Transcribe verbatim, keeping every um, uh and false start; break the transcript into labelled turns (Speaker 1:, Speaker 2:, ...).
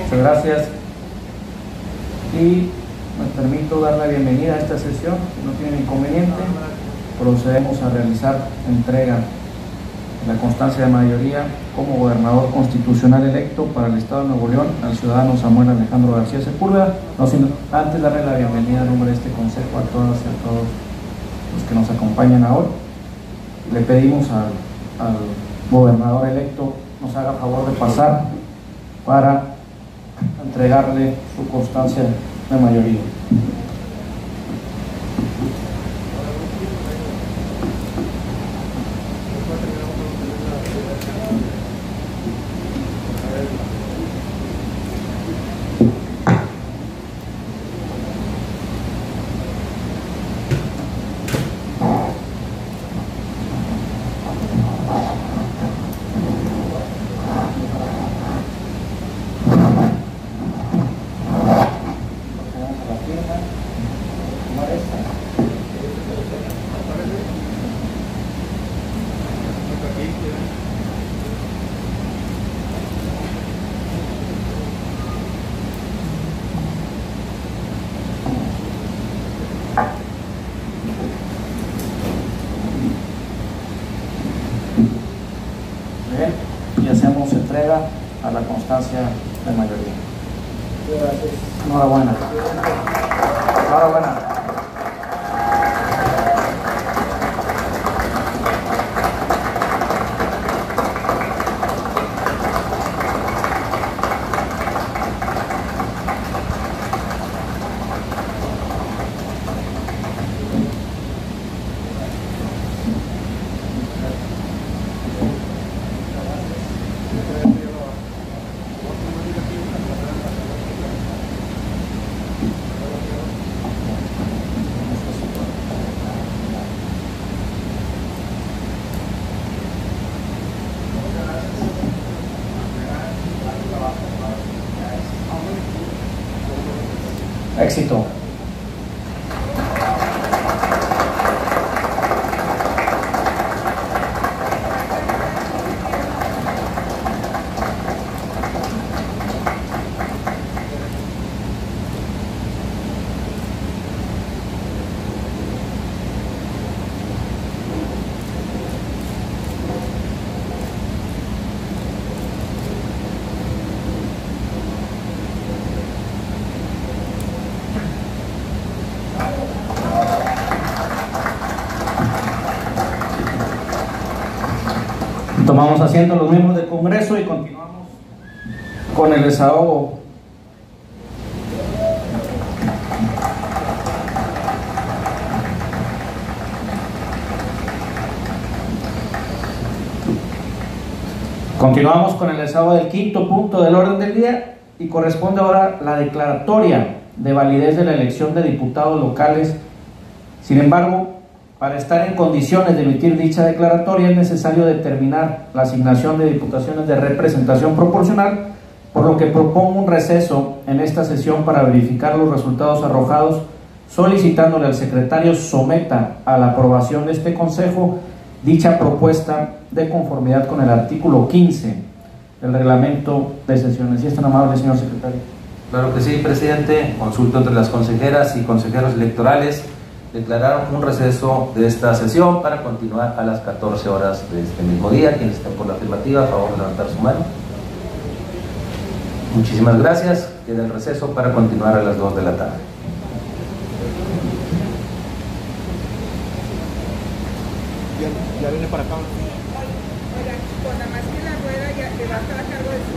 Speaker 1: Muchas gracias. Y me permito dar la bienvenida a esta sesión, si no tienen inconveniente. Procedemos a realizar entrega de la constancia de mayoría como gobernador constitucional electo para el Estado de Nuevo León al ciudadano Samuel Alejandro García Sepúlveda. No sin antes darle la bienvenida en nombre de este consejo a todas y a todos los que nos acompañan ahora. Le pedimos al, al gobernador electo nos haga favor de pasar para entregarle su constancia de mayoría. Bien, y hacemos entrega a la constancia de mayoría. Gracias. Enhorabuena. Enhorabuena. Éxito. Tomamos asiento los miembros del Congreso y continuamos con el desahogo. Continuamos con el desahogo del quinto punto del orden del día y corresponde ahora la declaratoria de validez de la elección de diputados locales. Sin embargo, para estar en condiciones de emitir dicha declaratoria es necesario determinar la asignación de diputaciones de representación proporcional, por lo que propongo un receso en esta sesión para verificar los resultados arrojados, solicitándole al secretario someta a la aprobación de este Consejo dicha propuesta de conformidad con el artículo quince del reglamento de sesiones. ¿Y es tan amable, señor secretario?
Speaker 2: Claro que sí, presidente. Consulto entre las consejeras y consejeros electorales. Declararon un receso de esta sesión para continuar a las catorce horas de este mismo día. Quienes estén por la afirmativa, a favor de levantar su mano. Muchísimas gracias. Queda el receso para continuar a las dos de la tarde.
Speaker 3: Ya, ya viene para acá.
Speaker 4: Oiga, con la más que la rueda ya le va a estar a cargo de su